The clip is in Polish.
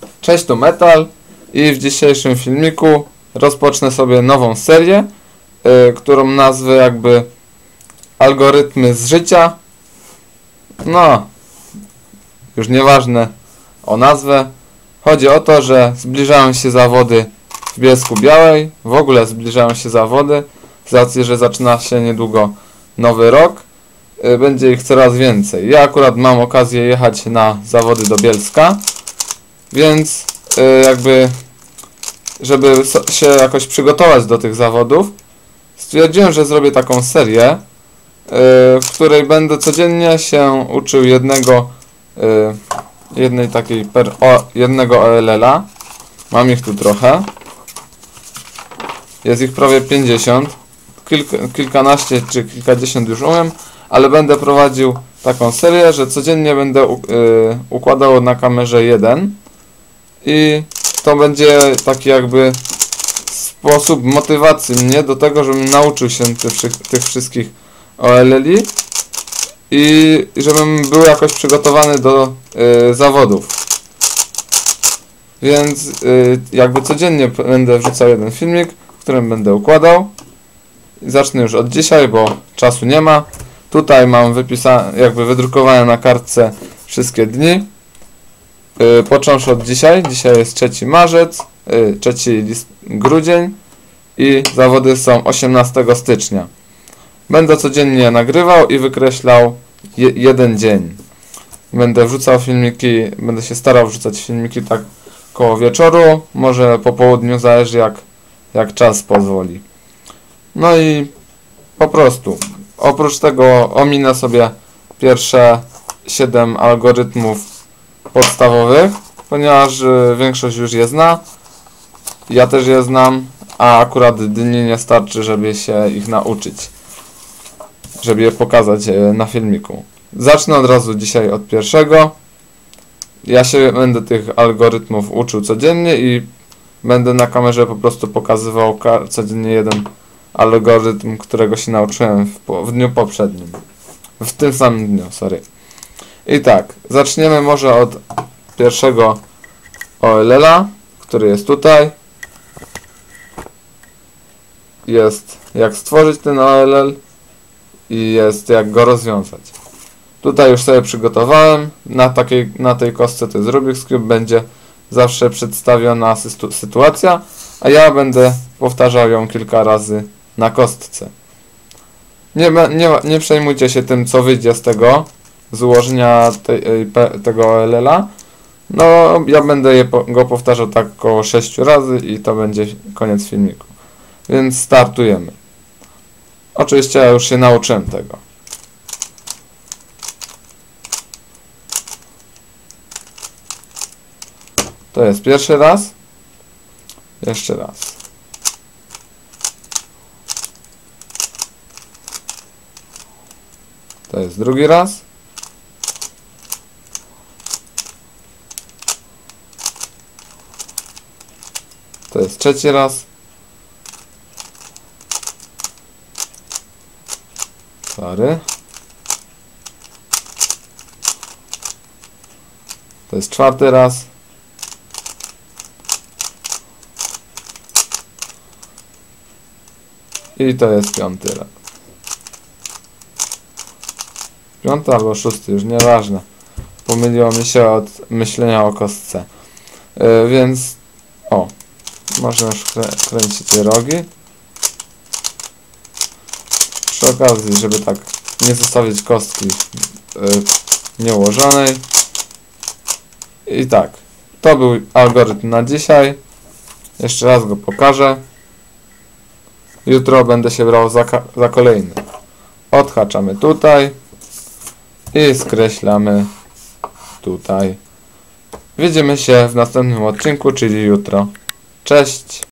Cześć, tu Metal i w dzisiejszym filmiku rozpocznę sobie nową serię, którą nazwę jakby Algorytmy z życia. No, już nieważne o nazwę. Chodzi o to, że zbliżają się zawody w Bielsku-Białej. W ogóle zbliżają się zawody, z racji, że zaczyna się niedługo nowy rok. Będzie ich coraz więcej. Ja akurat mam okazję jechać na zawody do Bielska, więc jakby, żeby się jakoś przygotować do tych zawodów, stwierdziłem, że zrobię taką serię, w której będę codziennie się uczył jednego OLL-a. Mam ich tu trochę. Jest ich prawie 50. Kilkanaście czy kilkadziesiąt już umiem, ale będę prowadził taką serię, że codziennie będę układał na kamerze jeden i to będzie taki jakby sposób motywacji mnie do tego, żebym nauczył się tych wszystkich OLL-i i żebym był jakoś przygotowany do zawodów. Więc jakby codziennie będę wrzucał jeden filmik, w którym będę układał. Zacznę już od dzisiaj, bo czasu nie ma. Tutaj mam jakby wydrukowane na kartce wszystkie dni. Począwszy od dzisiaj. Dzisiaj jest 3 marzec, 3 grudzień i zawody są 18 stycznia. Będę codziennie nagrywał i wykreślał jeden dzień. Będę wrzucał filmiki, będę się starał wrzucać filmiki tak koło wieczoru, może po południu, zależy jak czas pozwoli. No i po prostu, oprócz tego ominę sobie pierwsze 7 algorytmów podstawowych, ponieważ większość już je zna, ja też je znam, a akurat dni nie starczy, żeby się ich nauczyć, żeby je pokazać na filmiku. Zacznę od razu dzisiaj od pierwszego. Ja się będę tych algorytmów uczył codziennie i będę na kamerze po prostu pokazywał codziennie jeden algorytm, którego się nauczyłem w dniu poprzednim. W tym samym dniu, sorry. I tak, zaczniemy może od pierwszego OLL-a, który jest tutaj. Jest jak stworzyć ten OLL i jest jak go rozwiązać. Tutaj już sobie przygotowałem. Na tej kostce to jest Rubik's Cube, będzie zawsze przedstawiona sytuacja, a ja będę powtarzał ją kilka razy na kostce. Nie przejmujcie się tym, co wyjdzie z ułożenia tego OLL-a. No, ja będę go powtarzał tak około 6 razy i to będzie koniec filmiku. Więc startujemy. Oczywiście ja już się nauczyłem tego. To jest pierwszy raz. Jeszcze raz. To jest drugi raz. To jest trzeci raz. Sorry. To jest czwarty raz. I to jest piąty raz. Piąty albo szósty, już nieważne. Pomyliło mi się od myślenia o kostce. Więc można już kręcić te rogi. Przy okazji, żeby tak nie zostawić kostki nieułożonej. I tak, to był algorytm na dzisiaj. Jeszcze raz go pokażę. Jutro będę się brał za kolejny. Odhaczamy tutaj i skreślamy tutaj. Widzimy się w następnym odcinku, czyli jutro. Cześć!